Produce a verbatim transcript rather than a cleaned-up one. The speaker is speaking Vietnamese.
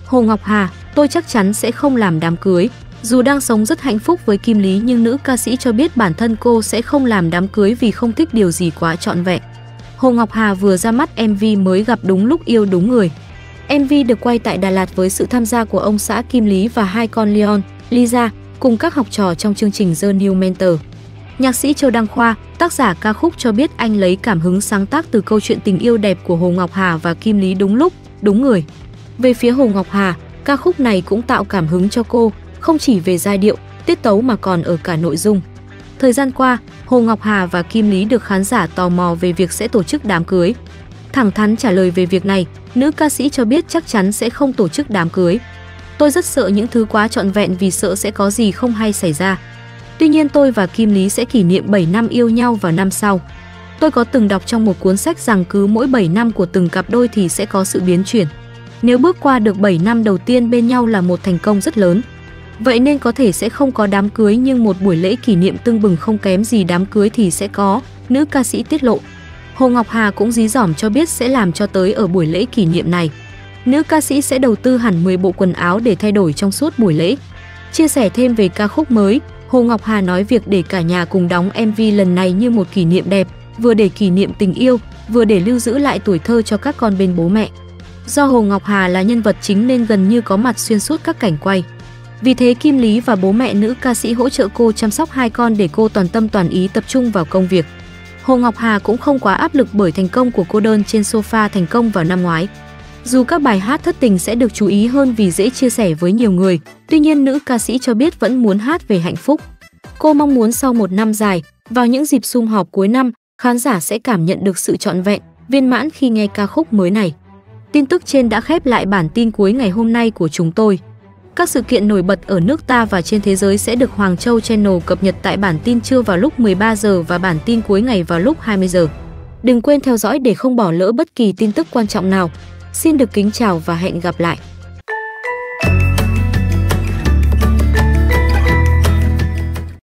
Hồ Ngọc Hà, tôi chắc chắn sẽ không làm đám cưới. Dù đang sống rất hạnh phúc với Kim Lý nhưng nữ ca sĩ cho biết bản thân cô sẽ không làm đám cưới vì không thích điều gì quá trọn vẹn. Hồ Ngọc Hà vừa ra mắt em vê mới gặp đúng lúc yêu đúng người. em vê được quay tại Đà Lạt với sự tham gia của ông xã Kim Lý và hai con Leon, Lisa, cùng các học trò trong chương trình The New Mentor. Nhạc sĩ Châu Đăng Khoa, tác giả ca khúc cho biết anh lấy cảm hứng sáng tác từ câu chuyện tình yêu đẹp của Hồ Ngọc Hà và Kim Lý đúng lúc, đúng người. Về phía Hồ Ngọc Hà, ca khúc này cũng tạo cảm hứng cho cô, không chỉ về giai điệu, tiết tấu mà còn ở cả nội dung. Thời gian qua, Hồ Ngọc Hà và Kim Lý được khán giả tò mò về việc sẽ tổ chức đám cưới. Thẳng thắn trả lời về việc này, nữ ca sĩ cho biết chắc chắn sẽ không tổ chức đám cưới. Tôi rất sợ những thứ quá trọn vẹn vì sợ sẽ có gì không hay xảy ra. Tuy nhiên tôi và Kim Lý sẽ kỷ niệm bảy năm yêu nhau vào năm sau. Tôi có từng đọc trong một cuốn sách rằng cứ mỗi bảy năm của từng cặp đôi thì sẽ có sự biến chuyển. Nếu bước qua được bảy năm đầu tiên bên nhau là một thành công rất lớn. Vậy nên có thể sẽ không có đám cưới nhưng một buổi lễ kỷ niệm tưng bừng không kém gì đám cưới thì sẽ có, nữ ca sĩ tiết lộ. Hồ Ngọc Hà cũng dí dỏm cho biết sẽ làm cho tới ở buổi lễ kỷ niệm này. Nữ ca sĩ sẽ đầu tư hẳn mười bộ quần áo để thay đổi trong suốt buổi lễ. Chia sẻ thêm về ca khúc mới, Hồ Ngọc Hà nói việc để cả nhà cùng đóng em vê lần này như một kỷ niệm đẹp, vừa để kỷ niệm tình yêu, vừa để lưu giữ lại tuổi thơ cho các con bên bố mẹ. Do Hồ Ngọc Hà là nhân vật chính nên gần như có mặt xuyên suốt các cảnh quay. Vì thế Kim Lý và bố mẹ nữ ca sĩ hỗ trợ cô chăm sóc hai con để cô toàn tâm toàn ý tập trung vào công việc. Hồ Ngọc Hà cũng không quá áp lực bởi thành công của cô đơn trên sofa thành công vào năm ngoái. Dù các bài hát thất tình sẽ được chú ý hơn vì dễ chia sẻ với nhiều người, tuy nhiên nữ ca sĩ cho biết vẫn muốn hát về hạnh phúc. Cô mong muốn sau một năm dài, vào những dịp sum họp cuối năm, khán giả sẽ cảm nhận được sự trọn vẹn, viên mãn khi nghe ca khúc mới này. Tin tức trên đã khép lại bản tin cuối ngày hôm nay của chúng tôi. Các sự kiện nổi bật ở nước ta và trên thế giới sẽ được Hoàng Châu Channel cập nhật tại bản tin trưa vào lúc mười ba giờ và bản tin cuối ngày vào lúc hai mươi giờ. Đừng quên theo dõi để không bỏ lỡ bất kỳ tin tức quan trọng nào. Xin được kính chào và hẹn gặp lại.